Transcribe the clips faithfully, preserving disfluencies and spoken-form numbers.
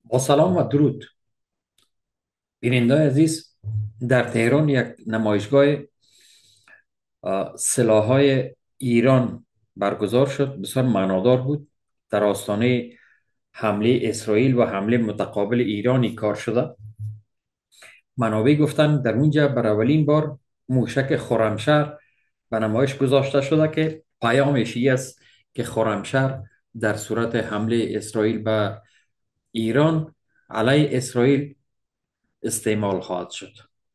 با سلام و درود بیننده عزیز. در تهران یک نمایشگاه سلاح‌های ایران برگزار شد، بسیار معنادار بود. در آستانه حمله اسرائیل و حمله متقابل ایرانی کار شده. منابع گفتن در اونجا بر اولین بار موشک خرمشهر به نمایش گذاشته شده که پیامش این است که خرمشهر در صورت حمله اسرائیل به ایران علیه اسرائیل استعمال خواهد شد.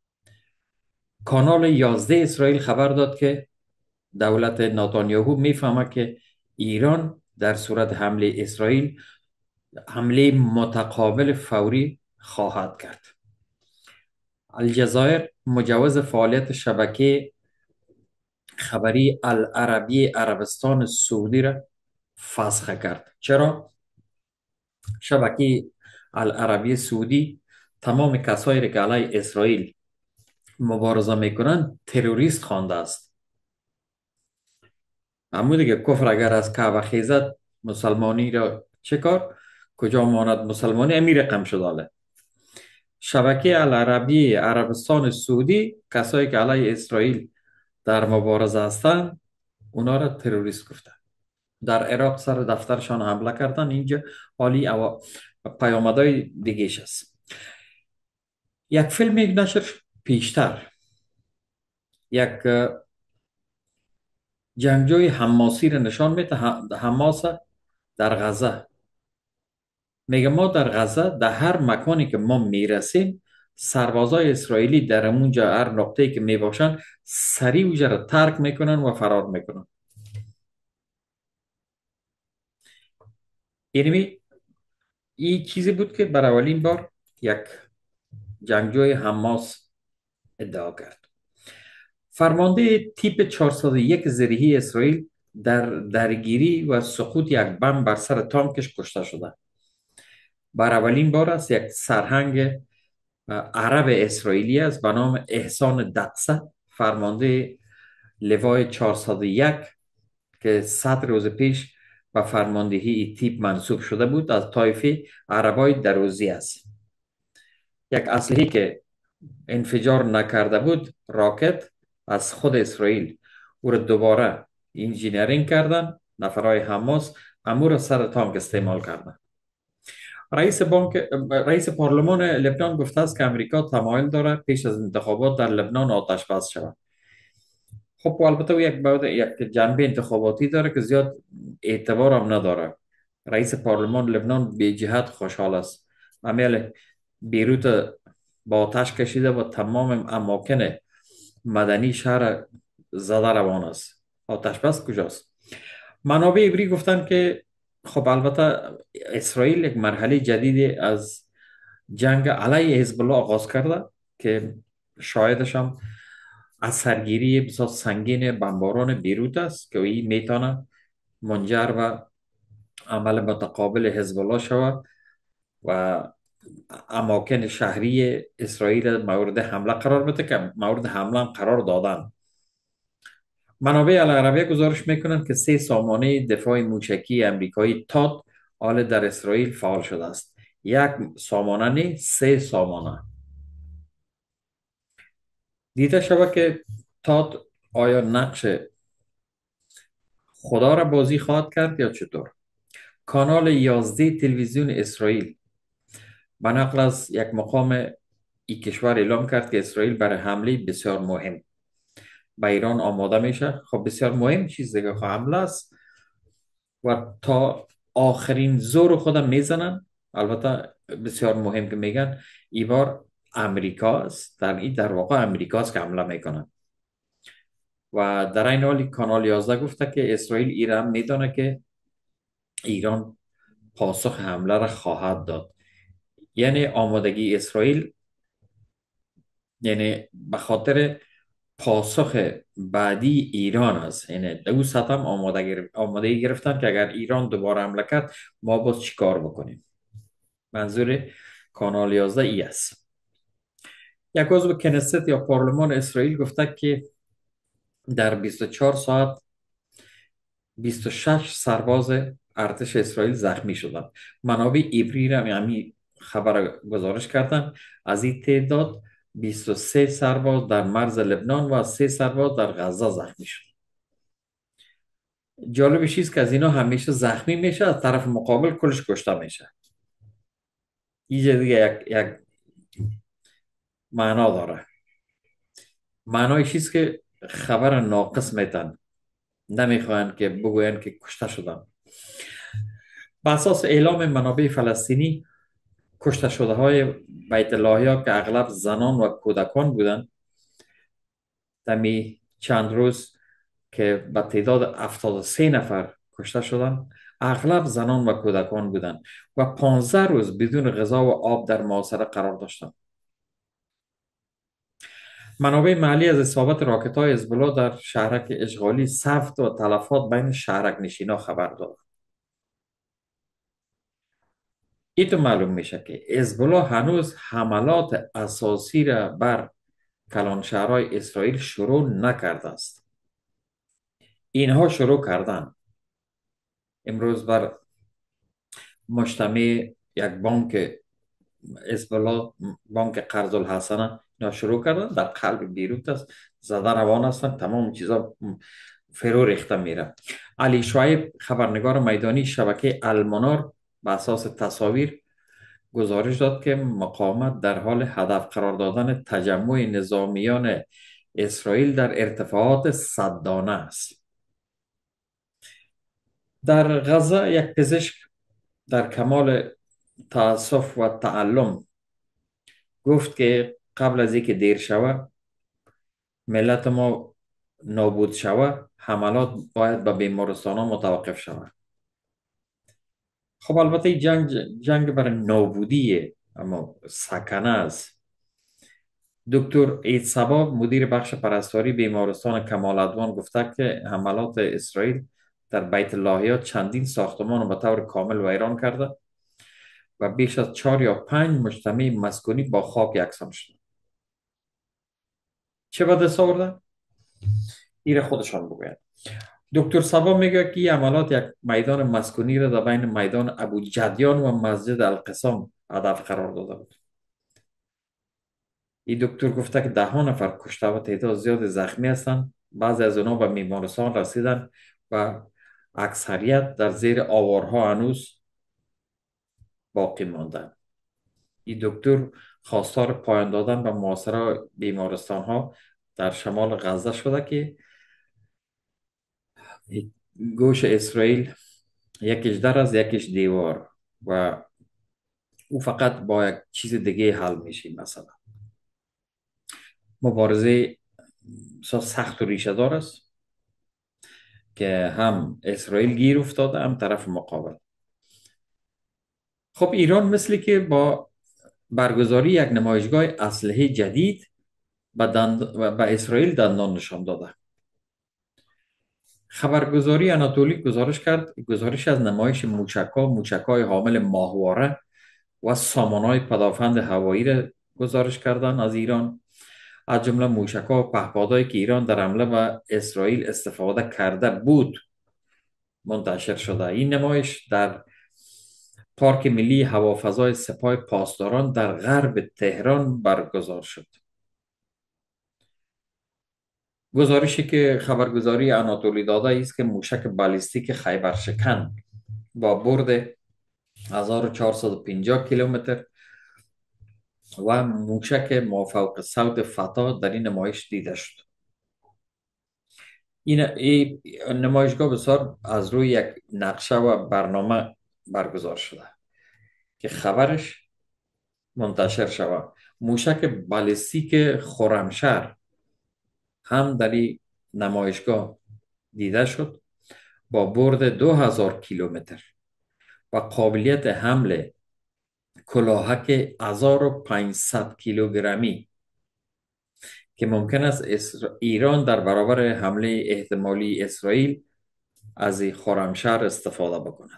کانال یازده اسرائیل خبر داد که دولت نتانیاهو میفهمه که ایران در صورت حمله اسرائیل حمله متقابل فوری خواهد کرد. الجزایر مجوز فعالیت شبکه خبری العربی عربستان سعودی را فسخ کرد. چرا؟ شبکه العربی سعودی تمام کسایی را که علیه اسرائیل مبارزه میکنند تروریست خوانده است. همون دیگه، کفر اگر از کعبه خیزد مسلمانی را چه کار؟ کجا ماند مسلمانی؟ امیر رقم شداله. شبکه العربی عربستان سعودی کسایی که علیه اسرائیل در مبارزه هستند اونا را تروریست گفتن. در عراق سر دفترشان حمله کردن. اینجا حالی او پیامدهای دیگهش است. یک فیلم یک نشر پیشتر یک جنگجوی حماسی را نشان میده. حماس در غزه میگه ما در غزه در هر مکانی که ما میرسیم سربازای اسرائیلی در اونجا هر نقطه‌ای که میباشن سریع اونجا را ترک میکنن و فرار میکنن. یعنی این چیزی بود که برای اولین بار یک جنگجوی حماس ادعا کرد. فرمانده تیپ چهارصد و یک زرهی اسرائیل در درگیری و سقوط یک بم بر سر تانکش کشته شده. بر اولین بار است یک سرهنگ عرب اسرائیلی است به نام احسان دقسه، فرمانده لوای چهارصد و یک که صد روز پیش به فرماندهی ای تیپ منصوب شده بود، از طایفه عربای دروزی است. یک اسلحه که انفجار نکرده بود، راکت، از خود اسرائیل او را دوباره انجینیرینگ کردن نفرای حماس، امور را سر تانک استعمال کردن. رئیس بانک رئیس پارلمان لبنان گفته است که امریکا تمایل دارد پیش از انتخابات در لبنان آتش بس شود. خب البته او یک بعد یک جنبه انتخاباتی داره که زیاد اعتبار هم نداره. رئیس پارلمان لبنان به جهت خوشحال است. امیل بیروت با آتش کشیده و تمام اماکن مدنی شهر زده روان است. آتش بس کجاست؟ منابع عبری گفتن که خب البته اسرائیل یک مرحله جدیدی از جنگ علیه حزب الله آغاز کرده که شاهدش هم از سرگیری بسیار سنگین بمباران بیروت است که این میتونه منجر به عمل متقابل حزب الله شود و اماکن شهری اسرائیل مورد حمله قرار بده که مورد حمله هم قرار دادن. منابع العربیه گزارش میکنند که سه سامانه دفاع موشکی امریکایی تاد حال در اسرائیل فعال شده است. یک سامانه نه، سه سامانه. دیده شود که تاد آیا نقش خدا را بازی خواهد کرد یا چطور؟ کانال یازده تلویزیون اسرائیل به نقل از یک مقام این کشور اعلام کرد که اسرائیل برای حمله بسیار مهم به ایران آماده میشه. خب بسیار مهم چیز دیگه، خب حمله است و تا آخرین زور خودم میزنن. البته بسیار مهم که میگن این بار امریکا است، در این در واقع امریکا است که حمله میکنن. و در این حال کانال یازده گفته که اسرائیل ایران میدانه که ایران پاسخ حمله را خواهد داد. یعنی آمادگی اسرائیل، یعنی به خاطر پاسخ بعدی ایران است. یعنی دو سطح هم آماده گرفت آماده گرفتن که اگر ایران دوباره حمله کرد ما باز چی کار بکنیم. منظور کانال یازده ای است. یک عضو کنست یا پارلمان اسرائیل گفته که در بیست و چهار ساعت بیست و شش سرباز ارتش اسرائیل زخمی شدند. منابع عبری را یعنی خبر گزارش کردند از این تعداد بیست و سه سرباز در مرز لبنان و سه سرباز در غزه زخمی شد. جالبش چیز که از اینا همیشه زخمی میشه، از طرف مقابل کلش کشته میشه. این دیگه یک, یک معنا داره. معنای چیز که خبر ناقص میتن، نمیخواین که بگوین که کشته شدن. بر اساس اعلام منابع فلسطینی، کشته شده های بیت لاهیا که اغلب زنان و کودکان بودند، دمی چند روز که به تعداد هفتاد و سه نفر کشته شدند، اغلب زنان و کودکان بودند و پانزده روز بدون غذا و آب در محاصره قرار داشتند. منابع محلی از اصابت راکت های حزب در شهرک اشغالی سفت و تلفات بین شهرک نشینا خبر داد. این تو معلوم میشه که حزب هنوز حملات اساسی را بر کلانشهرهای اسرائیل شروع نکرده است. اینها شروع کردن. امروز بر مجتمع یک بانک حزب بانک قرض الحسنه اینا شروع کردن، در قلب بیروت است، زده روان هستن، تمام چیزا فرو ریخته میره. علی شعیب خبرنگار میدانی شبکه المنار به اساس تصاویر گزارش داد که مقاومت در حال هدف قرار دادن تجمع نظامیان اسرائیل در ارتفاعات صدانه است. در غزه یک پزشک در کمال تأسف و تعلم گفت که قبل از اینکه دیر شود، ملت ما نابود شود، حملات باید به بیمارستان ها متوقف شود. خب البته این جنگ جنگ برای نابودیه، اما سکنه است. دکتر عید صبا مدیر بخش پرستاری بیمارستان کمال ادوان گفته که حملات اسرائیل در بیت لاهیا چندین ساختمان رو به طور کامل ویران کرده و بیش از چهار یا پنج مجتمع مسکونی با خاک یکسان شد. چه به دست آورده؟ این خودشان بگوید. دکتر صبا میگه که این عملات یک میدان مسکونی را در بین میدان ابو جدیان و مسجد القسام هدف قرار داده بود. این دکتر گفته که ده ها نفر کشته و تعداد زیاد زخمی هستند. بعضی از آنها به بیمارستان رسیدن و اکثریت در زیر آوارها هنوز باقی ماندند. این دکتر خواستار پایان دادن به محاصره بیمارستان ها در شمال غزه شده که گوش اسرائیل یکیش در از یکیش دیوار و او فقط با یک چیز دیگه حل میشه. مثلا مبارزه سخت و ریشه دار است که هم اسرائیل گیر افتاده هم طرف مقابل. خب ایران مثلی که با برگزاری یک نمایشگاه اسلحه جدید به, دند... به اسرائیل دندان نشان داده. خبرگزاری آناتولی گزارش کرد گزارش از نمایش موشک‌ها موشک‌های حامل ماهواره و سامان‌های پدافند هوایی را گزارش کردند از ایران، از جمله موشک‌ها و پهپادهایی که ایران در حمله به اسرائیل استفاده کرده بود منتشر شده. این نمایش در پارک ملی هوافضای سپاه پاسداران در غرب تهران برگزار شد. گزارشی که خبرگزاری آناتولی داده است که موشک بالستیک خیبرشکن با برد هزار و چهارصد و پنجاه کیلومتر و موشک مافوق صوت فتا در این نمایش دیده شد. این, این نمایشگاه بسیار از روی یک نقشه و برنامه برگزار شده که خبرش منتشر شود. موشک بالستیک خرمشهر هم در این نمایشگاه دیده شد با برد دو هزار کیلومتر و قابلیت حمل کلاهک هزار و پانصد کیلوگرمی که ممکن است ایران در برابر حمله احتمالی اسرائیل از این خرمشهر استفاده بکند.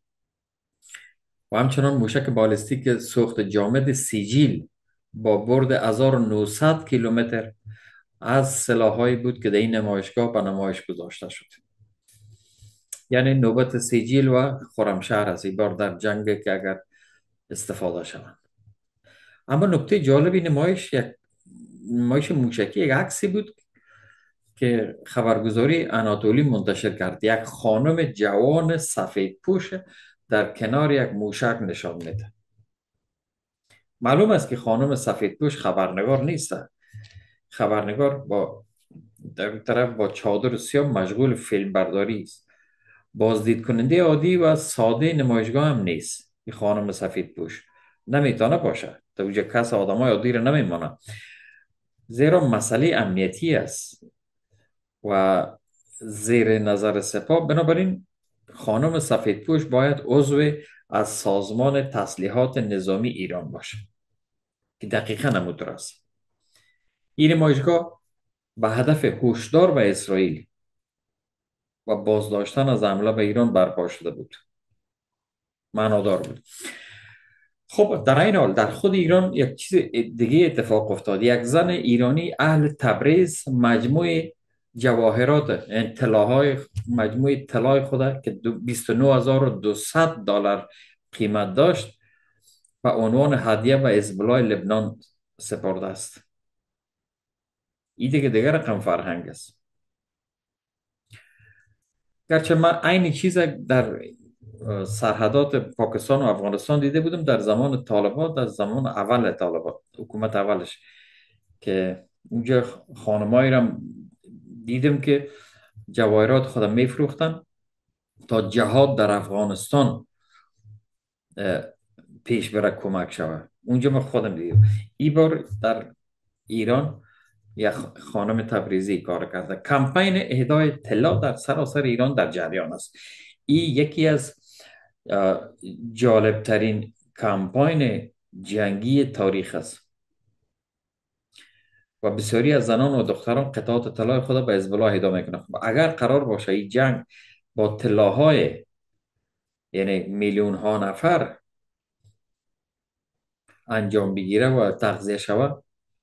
و همچنان موشک بالستیک سوخت جامد سیجیل با برد هزار و نهصد کیلومتر از سلاحایی بود که در این نمایشگاه به نمایش گذاشته شد. یعنی نوبت سیجیل و خرمشهر است. این بار در جنگ که اگر استفاده شوند. اما نکته جالبی نمایش یک نمایش موشکی یک عکسی بود که خبرگزاری اناتولی منتشر کرد. یک خانم جوان سفید پوش در کنار یک موشک نشان میده. معلوم است که خانم سفید پوش خبرنگار نیست. خبرنگار با در این طرف با چادر سیاه مشغول فیلم برداری است. بازدید کننده عادی و ساده نمایشگاه هم نیست. این خانم سفید پوش نمیتونه باشه. تو اونجا کس آدمای عادی رو نمیمانه، زیرا مسئله امنیتی است و زیر نظر سپاه. بنابراین خانم سفیدپوش باید عضو از سازمان تسلیحات نظامی ایران باشه که دقیقا همونطور است. این نمایشگاه به هدف هشدار به اسرائیل و بازداشتن از حمله به ایران برپا شده بود. معنادار بود. خب در این حال در خود ایران یک چیز دیگه اتفاق افتاد. یک زن ایرانی اهل تبریز مجموع جواهرات یعنی طلاهای مجموع طلای خود که دو- بیست و نه هزار و دویست دلار قیمت داشت و عنوان هدیه به حزب الله لبنان سپرده است. این دیگه دیگه رقم فرهنگ است. گرچه من عین چیز در اه، سرحدات پاکستان و افغانستان دیده بودم در زمان طالبان، در زمان اول طالبان، حکومت اولش، که اونجا خانمایی را دیدم که جواهرات خودم میفروختن تا جهاد در افغانستان اه، پیش بره، کمک شود. اونجا من خودم دیدم. این بار در ایران یک خانم تبریزی کار کرده. کمپین اهدای طلا در سراسر ایران در جریان است. این یکی از جالبترین کمپین جنگی تاریخ است و بسیاری از زنان و دختران قطعات طلای خود به حزب الله هدا میکنند. اگر قرار باشه این جنگ با طلاهای یعنی میلیون ها نفر انجام بگیره و تغذیه شود،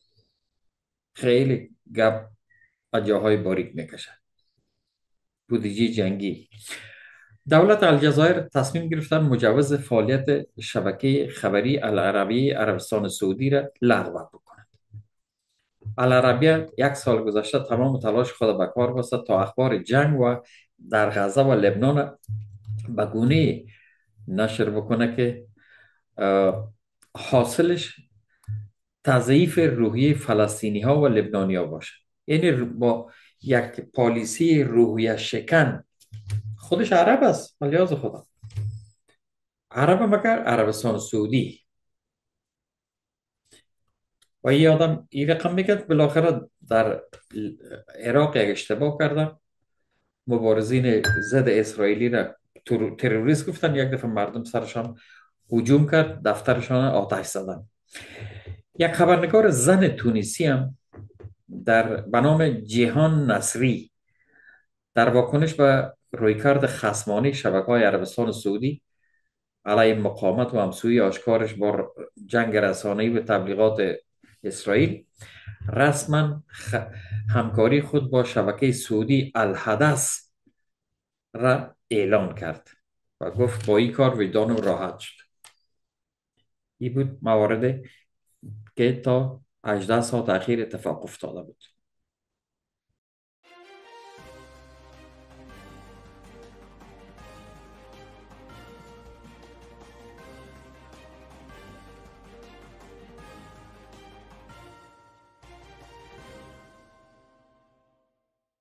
خیلی گپ از جاهای باریک میکشه. بودجه جنگی. دولت الجزایر تصمیم گرفتن مجوز فعالیت شبکه خبری العربیه عربستان سعودی را لغو بکنند. العربیه یک سال گذشته تمام تلاش خود به کار بسته تا اخبار جنگ و در غزه و لبنان به گونه نشر بکنه که حاصلش تضعیف روحیه فلسطینی ها و لبنانی ها باشه. یعنی با یک پالیسی روحیه شکن، خودش عرب است ولی خدا عرب، مگر عربستان سعودی. و یه آدم این رقم میگه بالاخره در عراق یک اشتباه کردن، مبارزین ضد اسرائیلی را تروریست گفتن. یک دفعه مردم سرشان هجوم کرد، دفترشان آتش زدن. یک خبرنگار زن تونسی هم در به نام جهان نصری در واکنش به رویکرد خصمانه شبکه‌های عربستان سعودی علیه مقاومت و همسویی آشکارش با جنگ رسانه‌ای و تبلیغات اسرائیل، رسما خ... همکاری خود با شبکه سعودی الحدث را اعلان کرد و گفت با این کار وجدانم راحت شد. این بود مواردی که تا هجده ساعت اخیر اتفاق افتاده بود.